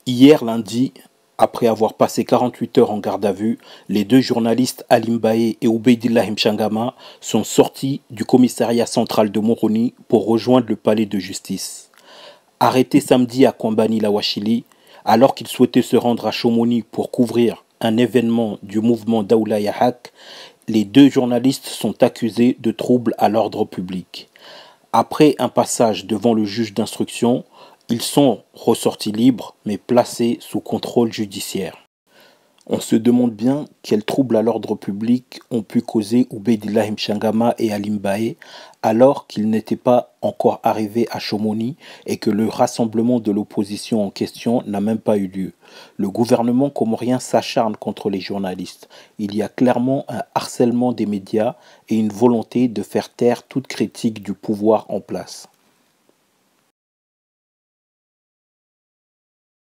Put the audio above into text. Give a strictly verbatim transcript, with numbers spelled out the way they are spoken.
Hier lundi, après avoir passé quarante-huit heures en garde à vue, les deux journalistes Halim Baye et Obeidillah Mchangama sont sortis du commissariat central de Moroni pour rejoindre le palais de justice. Arrêtés samedi à Kambani-Lawachili, alors qu'ils souhaitaient se rendre à Chomoni pour couvrir un événement du mouvement Daoulaya Haq, les deux journalistes sont accusés de troubles à l'ordre public. Après un passage devant le juge d'instruction, ils sont ressortis libres mais placés sous contrôle judiciaire. On se demande bien quels troubles à l'ordre public ont pu causer Obeidillah Mchangama et Halim Baye alors qu'ils n'étaient pas encore arrivés à Chomoni et que le rassemblement de l'opposition en question n'a même pas eu lieu. Le gouvernement comorien s'acharne contre les journalistes. Il y a clairement un harcèlement des médias et une volonté de faire taire toute critique du pouvoir en place.